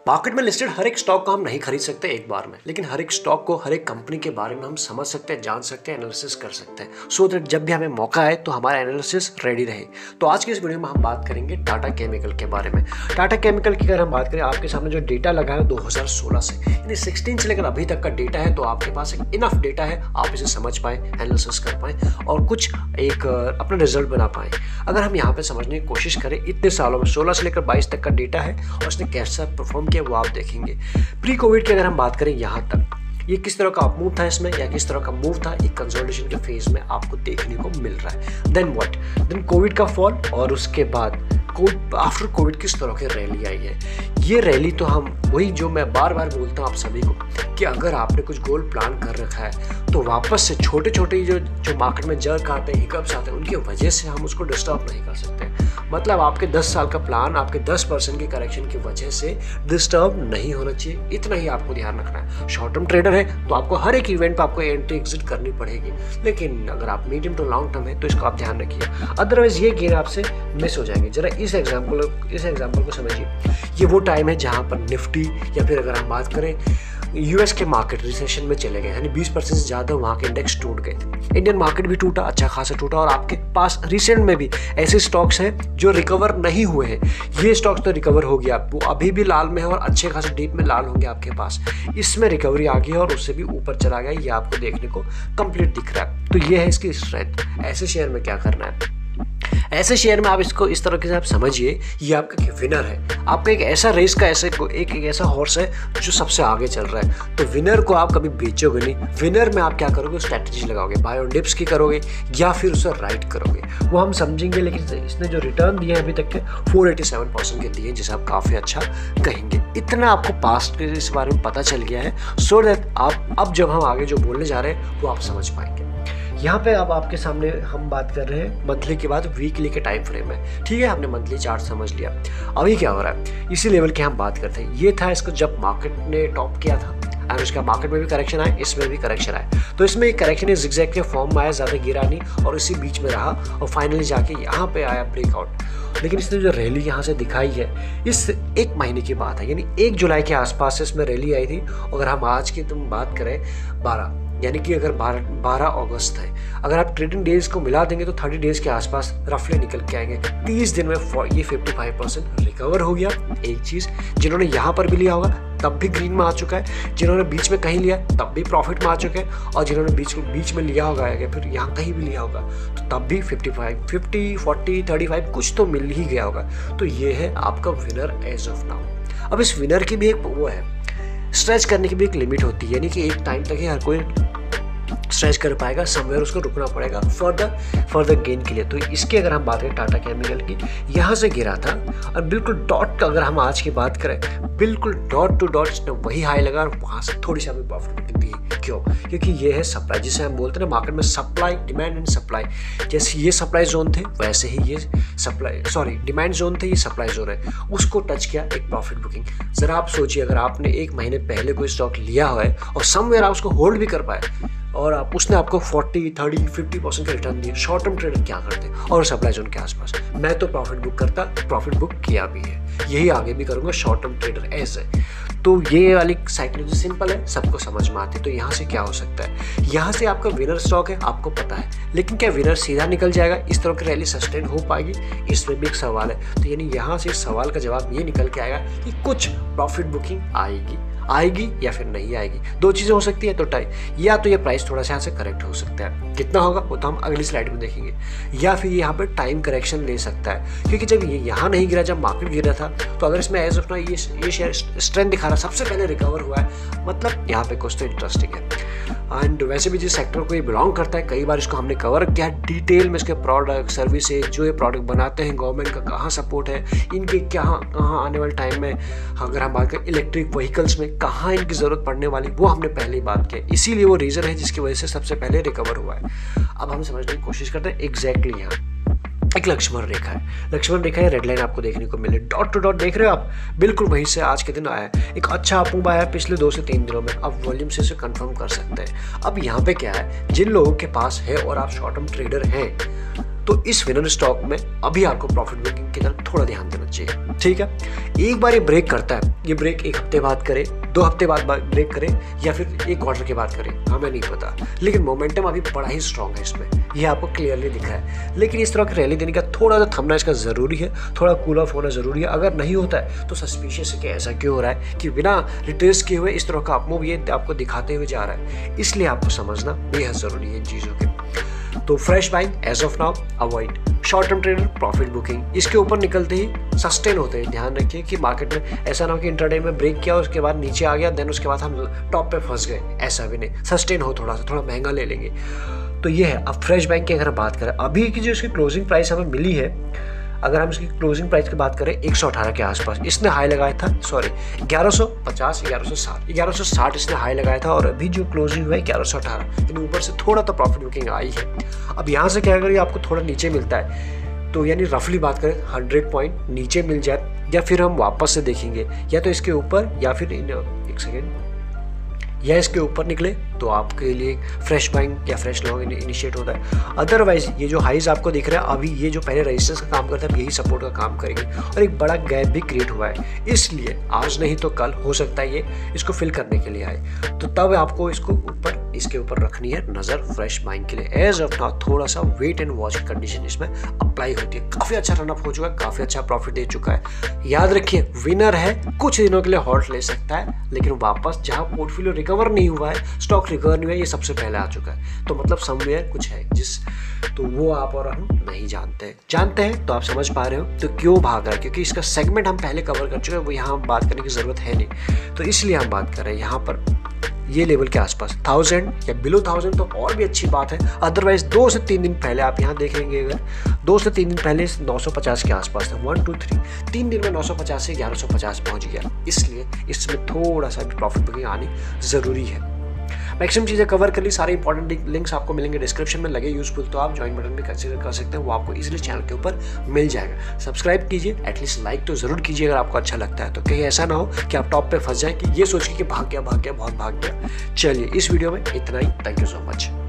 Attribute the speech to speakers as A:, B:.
A: Market में listed हर एक stock को हम नहीं खरीद सकते एक बार में, लेकिन हर एक स्टॉक को, हर एक कंपनी के बारे में हम समझ सकते हैं, जान सकते हैं, एनालिसिस कर सकते हैं, सो दैट जब भी हमें मौका आए तो हमारा एनालिसिस रेडी रहे। तो आज के इस वीडियो में हम बात करेंगे टाटा केमिकल के बारे में। टाटा केमिकल की अगर हम बात करें, आपके सामने जो डेटा लगा है 2016 से, यानी 16 से लेकर अभी तक का डेटा है, तो आपके पास एक इनफ डेटा है, आप इसे समझ पाए, एनालिसिस कर पाए और कुछ एक अपना रिजल्ट बना पाए। अगर हम यहाँ पे समझने की कोशिश करें, इतने सालों में 16 से लेकर 22 तक का डेटा है और उसने कैसा परफॉर्म किया वो आप देखेंगे। प्री कोविड की अगर हम बात करें, यहाँ तक ये किस तरह का अपमूव था इसमें, या किस तरह का मूव था, एक कंसोलिडेशन के फेज में आपको देखने को मिल रहा है। देन व्हाट, देन कोविड का फॉल, और उसके बाद आफ्टर कोविड किस तरह की रैली आई है। ये रैली तो हम वही जो मैं बार बार बोलता हूँ आप सभी को, कि अगर आपने कुछ गोल प्लान कर रखा है तो वापस से छोटे छोटे जो मार्केट में जर्क आते हैं, हिकअप्स आते हैं, उनकी वजह से हम उसको डिस्टर्ब नहीं कर सकते। मतलब आपके 10 साल का प्लान आपके 10% की करेक्शन की वजह से डिस्टर्ब नहीं होना चाहिए, इतना ही आपको ध्यान रखना है। शॉर्ट टर्म ट्रेडर है तो आपको हर एक इवेंट पर आपको एंट्री एग्जिट करनी पड़ेगी, लेकिन अगर आप मीडियम टू लॉन्ग टर्म है तो इसको आप ध्यान रखिए, अदरवाइज ये गेन आपसे मिस हो जाएंगे। जरा इस एग्जाम्पल को समझिए। ये वो टाइम है जहाँ पर निफ्टी, या फिर अगर हम बात करें यूएस के मार्केट रिसेशन में चले गए, यानी 20% से ज़्यादा वहाँ के इंडेक्स टूट गए थे। इंडियन मार्केट भी टूटा, अच्छा खासा टूटा, और आपके पास रिसेंट में भी ऐसे स्टॉक्स हैं जो रिकवर नहीं हुए हैं। ये स्टॉक्स तो रिकवर हो गया, वो अभी भी लाल में है और अच्छे खासे डीप में लाल होंगे आपके पास। इसमें रिकवरी आ गई और उससे भी ऊपर चला गया, ये आपको देखने को कंप्लीट दिख रहा है। तो ये है इसकी स्ट्रेंथ। ऐसे शेयर में क्या करना है, ऐसे शेयर में आप इसको इस तरह से आप समझिए, ये आपका विनर है। आपका एक ऐसा रेस का एक ऐसा हॉर्स है जो सबसे आगे चल रहा है। तो विनर को आप कभी बेचोगे नहीं। विनर में आप क्या करोगे, स्ट्रैटेजी लगाओगे, बाय ऑन डिप्स की करोगे या फिर उसे राइट करोगे, वो हम समझेंगे। लेकिन इसने जो रिटर्न दिए अभी तक के 487% के दिए, जिसे आप काफ़ी अच्छा कहेंगे। इतना आपको पास्ट के इस बारे में पता चल गया है, सो दैट आप अब जब हम आगे जो बोलने जा रहे हैं वो आप समझ पाएंगे। यहाँ पे अब आपके सामने हम बात कर रहे हैं मंथली के बाद वीकली के टाइम फ्रेम में। ठीक है, हमने मंथली चार्ट समझ लिया। अभी क्या हो रहा है, इसी लेवल की हम बात करते हैं। ये था इसको जब मार्केट ने टॉप किया था, और उसका मार्केट में भी करेक्शन आया, इसमें भी करेक्शन आया। तो इसमें एक करेक्शन इस ज़िगज़ैग के फॉर्म में आया, ज़्यादा गिरा नहीं और इसी बीच में रहा और फाइनली जाके यहाँ पे आया ब्रेकआउट। लेकिन इसने जो रैली यहाँ से दिखाई है, इस एक महीने की बात है, यानी 1 जुलाई के आसपास इसमें रैली आई थी। अगर हम आज की तुम बात करें 12, यानी कि अगर 12 अगस्त है, अगर आप ट्रेडिंग डेज को मिला देंगे तो 30 डेज के आसपास रफली निकल के आएंगे। 30 दिन में ये 55% रिकवर हो गया। एक चीज़, जिन्होंने यहाँ पर भी लिया होगा तब भी ग्रीन में आ चुका है, जिन्होंने बीच में कहीं लिया तब भी प्रॉफिट में आ चुके हैं, और जिन्होंने बीच में लिया होगा या फिर यहाँ कहीं भी लिया होगा तो तब भी 55, 50, 40, 35 कुछ तो मिल ही गया होगा। तो ये है आपका विनर एज ऑफ नाउ। अब इस विनर की भी एक वो है, स्ट्रेच करने की भी एक लिमिट होती है, यानी कि एक टाइम तक ही हर कोई स्ट्रेच कर पाएगा, समवेयर उसको रुकना पड़ेगा फर्दर गेन के लिए। तो इसकी अगर हम बात करें टाटा केमिकल की, यहाँ से गिरा था और बिल्कुल डॉट, अगर हम आज की बात करें, बिल्कुल डॉट टू डॉट इसने वही हाई लगा और वहाँ से थोड़ी सी हमें प्रॉफिट दी। क्यों? क्योंकि ये है सप्लाई, जिसे हम बोलते हैं ना मार्केट में सप्लाई, डिमांड एंड सप्लाई। जैसे ये सप्लाई जोन थे, वैसे ही ये डिमांड जोन थे, ये सप्लाई जोन है। उसको टच किया एक प्रॉफिट बुकिंग। जरा आप सोचिए, अगर आपने 1 महीने पहले कोई स्टॉक लिया हुआ है और समवेयर आप उसको होल्ड भी कर पाए और उसने आपको 40, 30, 50% का रिटर्न दिया, शॉर्ट टर्म ट्रेडर क्या करते हैं? और सप्लाई जोन के आसपास मैं तो प्रॉफिट बुक करता, प्रॉफिट बुक किया भी है, यही आगे भी करूंगा शॉर्ट टर्म ट्रेडर ऐसे। तो ये वाली साइकोलॉजी सिंपल है, सबको समझ में आती है। तो यहाँ से क्या हो सकता है, यहाँ से आपका विनर स्टॉक है, आपको पता है, लेकिन क्या विनर सीधा निकल जाएगा? इस तरह की रैली सस्टेन हो पाएगी? इसमें भी एक सवाल है। तो यानी यहाँ से इस सवाल का जवाब ये निकल के आएगा कि कुछ प्रॉफिट बुकिंग आएगी या फिर नहीं आएगी। 2 चीज़ें हो सकती है, तो या तो ये प्राइस थोड़ा सा यहाँ से करेक्ट हो सकता है, कितना होगा वो तो हम अगली स्लाइड में देखेंगे, या फिर यहाँ पर टाइम करेक्शन ले सकता है। क्योंकि जब ये यहाँ नहीं गिरा, जब मार्केट गिरा था, तो अगर इसमें एज ऑफ नाउ ये शेयर स्ट्रेंथ दिखा रहा, सबसे पहले रिकवर हुआ है, मतलब यहाँ पे कुछ तो इंटरेस्टिंग है। एंड वैसे भी जिस सेक्टर को ये बिलोंग करता है, कई बार इसको हमने कवर किया डिटेल में, इसके प्रोडक्ट, सर्विसेज, जो ये प्रोडक्ट बनाते हैं, गवर्नमेंट का कहाँ सपोर्ट है, इनके कहाँ आने वाले टाइम में, अगर हम बात करें इलेक्ट्रिक व्हीकल्स में कहाँ इनकी ज़रूरत पड़ने वाली, वो हमने पहले ही बात किया। इसीलिए वो रीज़न है जिसकी वजह से सबसे पहले रिकवर हुआ है। अब हम समझने की कोशिश करते हैं। एग्जैक्टली यहाँ एक लक्ष्मण रेखा है, लक्ष्मण रेखा है, रेड लाइन आपको देखने को मिले, डॉट टू डॉट देख रहे हो आप, बिल्कुल वहीं से आज के दिन आया है। एक अच्छा अपूब आया पिछले 2 से 3 दिनों में, आप वॉल्यूम से इसे कंफर्म कर सकते हैं। अब यहाँ पे क्या है, जिन लोगों के पास है और आप शॉर्ट टर्म ट्रेडर हैं, तो इस विनर स्टॉक में अभी आपको प्रॉफिट बुकिंग की तरफ थोड़ा ध्यान देना चाहिए। ठीक है, एक बार ये ब्रेक करता है, ये ब्रेक 1 हफ्ते बाद करे, 2 हफ्ते बाद ब्रेक करे या फिर 1 क्वार्टर के बाद करे, हमें नहीं पता, लेकिन मोमेंटम अभी बड़ा ही स्ट्रांग है इसमें, ये आपको क्लियरली दिखा है। लेकिन इस तरह की रैली देने का थोड़ा सा थमना इसका जरूरी है, थोड़ा कूल ऑफ होना जरूरी है। अगर नहीं होता है तो सस्पिशियस है कि ऐसा क्यों हो रहा है कि बिना रिट्रेस किए हुए इस तरह का अपमूव ये आपको दिखाते हुए जा रहा है, इसलिए आपको समझना बेहद जरूरी है इन चीजों के। तो fresh buying as of now avoid, short term trader profit booking, इसके ऊपर निकलते ही सस्टेन होते हैं। ध्यान रखिए कि मार्केट में ऐसा ना हो कि इंट्राडे में ब्रेक किया उसके बाद नीचे आ गया, देन उसके बाद हम टॉप पे फंस गए, ऐसा भी नहीं। सस्टेन हो, थोड़ा महंगा ले लेंगे। तो ये है। अब फ्रेश बाइंग की अगर बात करें, अभी की जो इसकी क्लोजिंग प्राइस हमें मिली है, अगर हम इसकी क्लोजिंग प्राइस की बात करें 118 के आसपास इसने हाई लगाया था, सॉरी 1150 1160 इसने हाई लगाया था, और अभी जो क्लोजिंग हुआ है 1118, यानी ऊपर से थोड़ा तो प्रॉफिट बुकिंग आई है। अब यहाँ से क्या, अगर ये आपको थोड़ा नीचे मिलता है तो यानी रफली बात करें 100 पॉइंट नीचे मिल जाए, या फिर हम वापस से देखेंगे या तो इसके ऊपर या फिर एक सेकेंड या इसके ऊपर निकले तो आपके लिए फ्रेश बाइंग या फ्रेश लॉन्ग इनिशिएट होता है। अदरवाइज ये जो हाइज आपको दिख रहा है अभी, ये जो पहले रेजिस्टेंस का काम करता है यही सपोर्ट का काम करेंगे, और एक बड़ा गैप भी क्रिएट हुआ है, इसलिए आज नहीं तो कल हो सकता है ये इसको फिल करने के लिए आए, तो तब आपको इसके ऊपर रखनी है नजर फ्रेश बाइंग के लिए। एज ऑफ नाउ थोड़ा सा वेट एंड वॉच कंडीशन इसमें अप्लाई होती है। काफी अच्छा रनअप हो चुका है, काफी अच्छा प्रॉफिट दे चुका है। याद रखिए विनर है, कुछ दिनों के लिए हॉल्ट ले सकता है, लेकिन वापस जहां पोर्टफोलियो रिकवर नहीं हुआ है, स्टॉक रिकवर नहीं हुआ है, ये सबसे पहले आ चुका है। तो मतलब समवेयर कुछ है तो वो आप और हम नहीं जानते हैं तो आप समझ पा रहे हो तो क्यों भाग रहा है, क्योंकि इसका सेगमेंट हम पहले कवर कर चुके हैं, वो यहाँ बात करने की जरूरत है नहीं, तो इसलिए हम बात कर रहे हैं यहाँ पर ये लेवल के आसपास 1000 या बिलो 1000 तो और भी अच्छी बात है। अदरवाइज 2 से 3 दिन पहले आप यहाँ देखेंगे, अगर 2 से 3 दिन पहले 950 के आसपास था, 1 2 3 3 दिन में 950 से 1150 पहुंच गया, इसलिए इसमें थोड़ा सा भी प्रॉफिट बुकिंग आनी जरूरी है। मैक्सिमम चीज़ें कवर कर ली, सारे इंपॉर्टेंट लिंक्स आपको मिलेंगे डिस्क्रिप्शन में, लगे यूजफुल तो आप ज्वाइन बटन भी कंसीडर कर सकते हैं, वो आपको इजीली चैनल के ऊपर मिल जाएगा। सब्सक्राइब कीजिए, एटलीस्ट लाइक तो जरूर कीजिए अगर आपको अच्छा लगता है, तो कहीं ऐसा ना हो कि आप टॉप पे फंस जाए कि ये सोच के कि भाग गया बहुत भाग गया। चलिए इस वीडियो में इतना ही, थैंक यू सो मच।